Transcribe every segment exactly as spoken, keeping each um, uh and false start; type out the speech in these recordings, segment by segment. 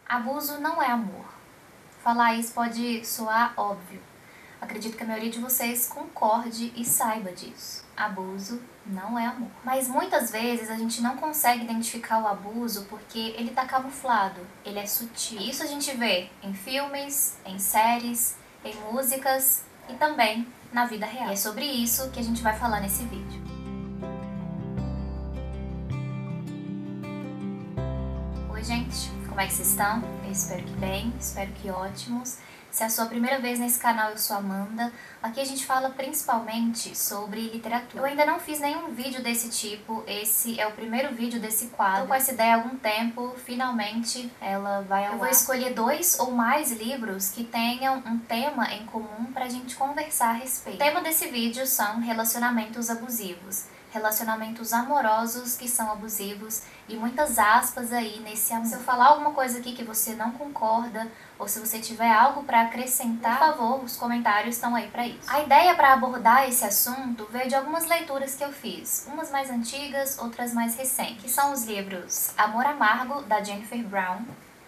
Abuso não é amor. Falar isso pode soar óbvio. Acredito que a maioria de vocês concorde e saiba disso. Abuso não é amor. Mas muitas vezes a gente não consegue identificar o abuso porque ele tá camuflado, ele é sutil. E isso a gente vê em filmes, em séries, em músicas e também na vida real. E é sobre isso que a gente vai falar nesse vídeo. Oi gente, como é que vocês estão? Eu espero que bem, espero que ótimos. Se é a sua primeira vez nesse canal, eu sou Amanda. Aqui a gente fala principalmente sobre literatura. Eu ainda não fiz nenhum vídeo desse tipo, esse é o primeiro vídeo desse quadro. Tô com essa ideia há algum tempo, finalmente ela vai ao ar. Eu vou escolher dois ou mais livros que tenham um tema em comum pra gente conversar a respeito. O tema desse vídeo são relacionamentos abusivos. Relacionamentos amorosos que são abusivos e muitas aspas aí nesse amor. Se eu falar alguma coisa aqui que você não concorda ou se você tiver algo para acrescentar, por favor, os comentários estão aí para isso. A ideia para abordar esse assunto veio de algumas leituras que eu fiz, umas mais antigas, outras mais recentes, que são os livros Amor Amargo, da Jennifer Brown,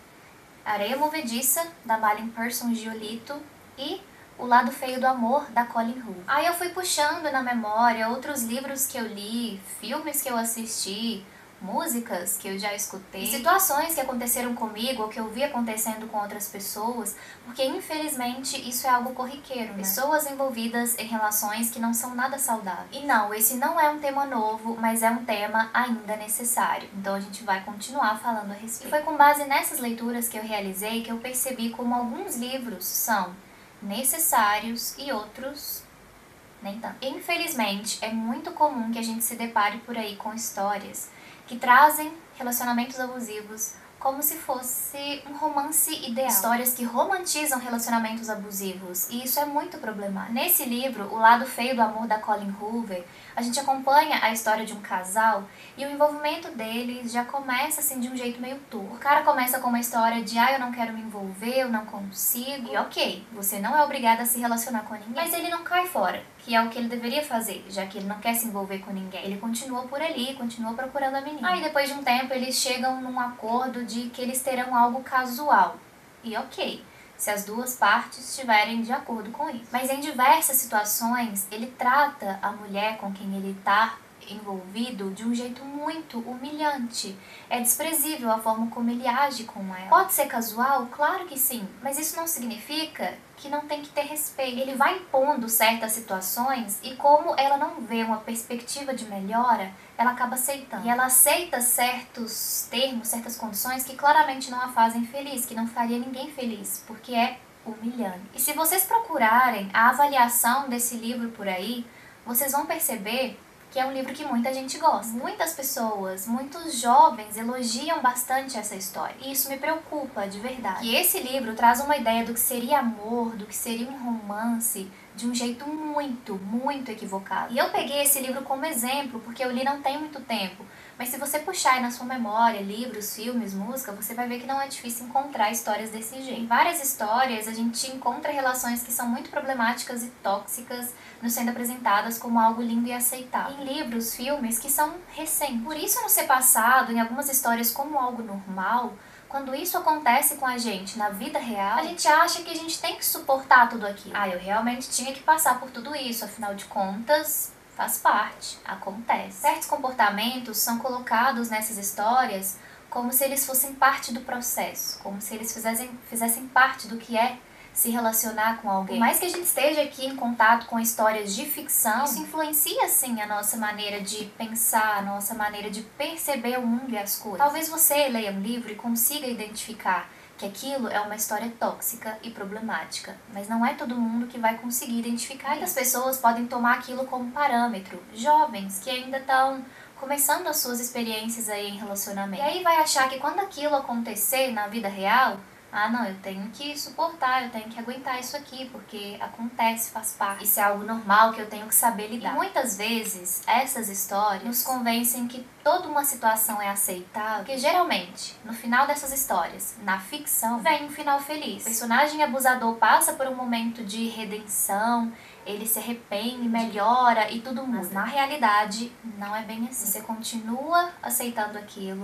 Areia Movediça, da Malin Person Giolito e O Lado Feio do Amor, da Colleen Hoover. Aí eu fui puxando na memória outros livros que eu li, filmes que eu assisti, músicas que eu já escutei, situações que aconteceram comigo ou que eu vi acontecendo com outras pessoas, porque infelizmente isso é algo corriqueiro, né? Pessoas envolvidas em relações que não são nada saudáveis. E não, esse não é um tema novo, mas é um tema ainda necessário. Então a gente vai continuar falando a respeito. E foi com base nessas leituras que eu realizei que eu percebi como alguns livros são necessários e outros nem tanto. Infelizmente, é muito comum que a gente se depare por aí com histórias que trazem relacionamentos abusivos como se fosse um romance ideal. Histórias que romantizam relacionamentos abusivos, e isso é muito problemático. Nesse livro, O Lado Feio do Amor, da Colleen Hoover, a gente acompanha a história de um casal e o envolvimento deles já começa assim de um jeito meio torto. O cara começa com uma história de ah, eu não quero me envolver, eu não consigo. E ok, você não é obrigada a se relacionar com ninguém, mas ele não cai fora, que é o que ele deveria fazer, já que ele não quer se envolver com ninguém. Ele continua por ali, continua procurando a menina. Aí depois de um tempo eles chegam num acordo de que eles terão algo casual. E ok, se as duas partes estiverem de acordo com isso. Mas em diversas situações ele trata a mulher com quem ele tá envolvido de um jeito muito humilhante. É desprezível a forma como ele age com ela. Pode ser casual? Claro que sim, mas isso não significa que não tem que ter respeito. Ele vai impondo certas situações e como ela não vê uma perspectiva de melhora, ela acaba aceitando. E ela aceita certos termos, certas condições que claramente não a fazem feliz, que não faria ninguém feliz, porque é humilhante. E se vocês procurarem a avaliação desse livro por aí, vocês vão perceber que é um livro que muita gente gosta. Muitas pessoas, muitos jovens elogiam bastante essa história. E isso me preocupa, de verdade. E esse livro traz uma ideia do que seria amor, do que seria um romance, de um jeito muito, muito equivocado. E eu peguei esse livro como exemplo, porque eu li não tem muito tempo. Mas se você puxar aí na sua memória livros, filmes, música, você vai ver que não é difícil encontrar histórias desse jeito. Em várias histórias a gente encontra relações que são muito problemáticas e tóxicas nos sendo apresentadas como algo lindo e aceitável. Em livros, filmes que são recentes. Por isso não ser passado em algumas histórias como algo normal, quando isso acontece com a gente na vida real, a gente acha que a gente tem que suportar tudo aquilo. Ah, eu realmente tinha que passar por tudo isso, afinal de contas, faz parte, acontece. Certos comportamentos são colocados nessas histórias como se eles fossem parte do processo, como se eles fizessem, fizessem parte do que é se relacionar com alguém. Por mais que a gente esteja aqui em contato com histórias de ficção, isso influencia sim a nossa maneira de pensar, a nossa maneira de perceber o mundo e as coisas. Talvez você leia um livro e consiga identificar que aquilo é uma história tóxica e problemática, mas não é todo mundo que vai conseguir identificar. Muitas pessoas podem tomar aquilo como parâmetro, jovens que ainda estão começando as suas experiências aí em relacionamento. E aí vai achar que quando aquilo acontecer na vida real, ah não, eu tenho que suportar, eu tenho que aguentar isso aqui, porque acontece, faz parte. Isso é algo normal que eu tenho que saber lidar. E muitas vezes, essas histórias nos convencem que toda uma situação é aceitável, porque geralmente, no final dessas histórias, na ficção, vem um final feliz. O personagem abusador passa por um momento de redenção, ele se arrepende, melhora e tudo muda. Mas na realidade, não é bem assim. Você continua aceitando aquilo,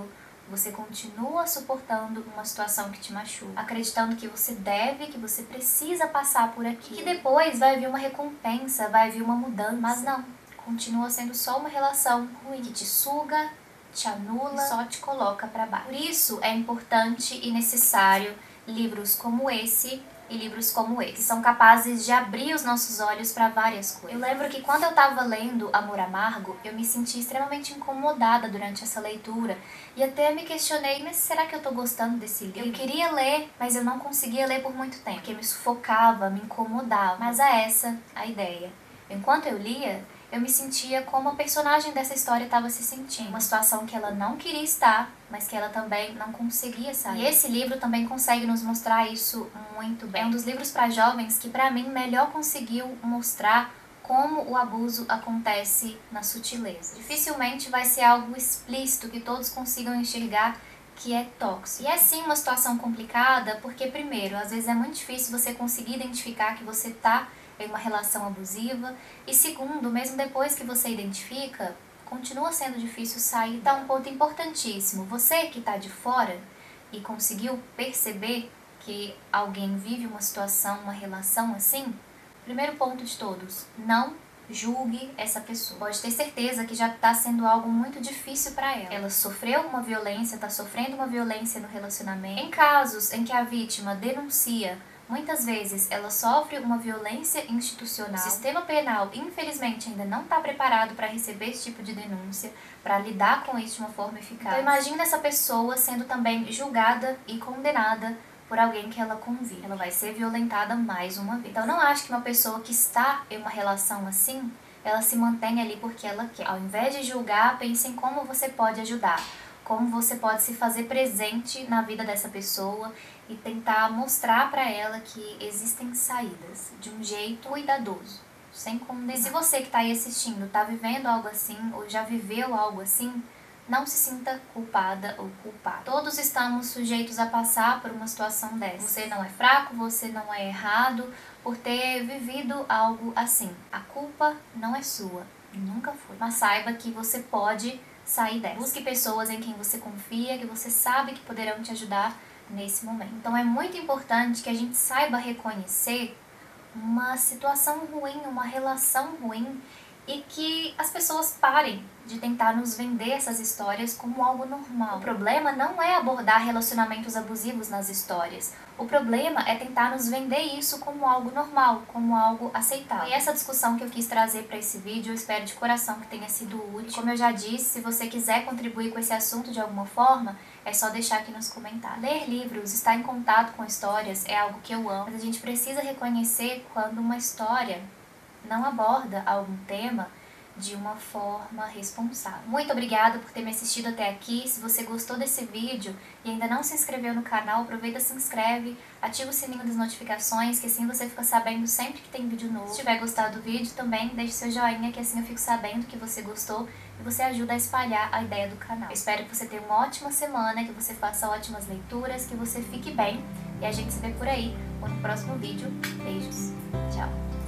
Você continua suportando uma situação que te machuca, acreditando que você deve, que você precisa passar por aqui, que depois vai vir uma recompensa, vai vir uma mudança. Mas não, continua sendo só uma relação ruim, que te suga, te anula e só te coloca pra baixo. Por isso é importante e necessário livros como esse e livros como esse, que são capazes de abrir os nossos olhos para várias coisas. Eu lembro que quando eu tava lendo Amor Amargo, eu me senti extremamente incomodada durante essa leitura e até me questionei, mas será que eu tô gostando desse livro? Eu queria ler, mas eu não conseguia ler por muito tempo, porque me sufocava, me incomodava. Mas é essa a ideia. Enquanto eu lia, eu me sentia como a personagem dessa história estava se sentindo. Uma situação que ela não queria estar, mas que ela também não conseguia sair. E esse livro também consegue nos mostrar isso muito bem. É um dos livros para jovens que, para mim, melhor conseguiu mostrar como o abuso acontece na sutileza. Dificilmente vai ser algo explícito que todos consigam enxergar que é tóxico. E é sim uma situação complicada, porque primeiro, às vezes é muito difícil você conseguir identificar que você tá em uma relação abusiva, e segundo, mesmo depois que você identifica, continua sendo difícil sair. Então, um ponto importantíssimo, você que está de fora e conseguiu perceber que alguém vive uma situação, uma relação assim, primeiro ponto de todos, não julgue essa pessoa. Pode ter certeza que já está sendo algo muito difícil para ela. Ela sofreu uma violência, está sofrendo uma violência no relacionamento. Em casos em que a vítima denuncia, muitas vezes ela sofre uma violência institucional. O sistema penal, infelizmente, ainda não está preparado para receber esse tipo de denúncia, para lidar com isso de uma forma eficaz. Então imagine essa pessoa sendo também julgada e condenada por alguém que ela convive. Ela vai ser violentada mais uma vez. Então não acho que uma pessoa que está em uma relação assim, ela se mantém ali porque ela quer. Ao invés de julgar, pense em como você pode ajudar, como você pode se fazer presente na vida dessa pessoa e tentar mostrar para ela que existem saídas de um jeito cuidadoso, sem condenar. E se você que está aí assistindo está vivendo algo assim ou já viveu algo assim, não se sinta culpada ou culpado. Todos estamos sujeitos a passar por uma situação dessa. Você não é fraco, você não é errado por ter vivido algo assim. A culpa não é sua, nunca foi. Mas saiba que você pode sair dessa. Busque pessoas em quem você confia, que você sabe que poderão te ajudar nesse momento. Então é muito importante que a gente saiba reconhecer uma situação ruim, uma relação ruim, e que as pessoas parem de tentar nos vender essas histórias como algo normal. O problema não é abordar relacionamentos abusivos nas histórias. O problema é tentar nos vender isso como algo normal, como algo aceitável. E essa discussão que eu quis trazer para esse vídeo, eu espero de coração que tenha sido útil. Como eu já disse, se você quiser contribuir com esse assunto de alguma forma, é só deixar aqui nos comentários. Ler livros, estar em contato com histórias é algo que eu amo, mas a gente precisa reconhecer quando uma história não aborda algum tema de uma forma responsável. Muito obrigada por ter me assistido até aqui. Se você gostou desse vídeo e ainda não se inscreveu no canal, aproveita, se inscreve, ativa o sininho das notificações, que assim você fica sabendo sempre que tem vídeo novo. Se tiver gostado do vídeo também, deixe seu joinha, que assim eu fico sabendo que você gostou e você ajuda a espalhar a ideia do canal. Eu espero que você tenha uma ótima semana, que você faça ótimas leituras, que você fique bem e a gente se vê por aí ou no próximo vídeo. Beijos, tchau!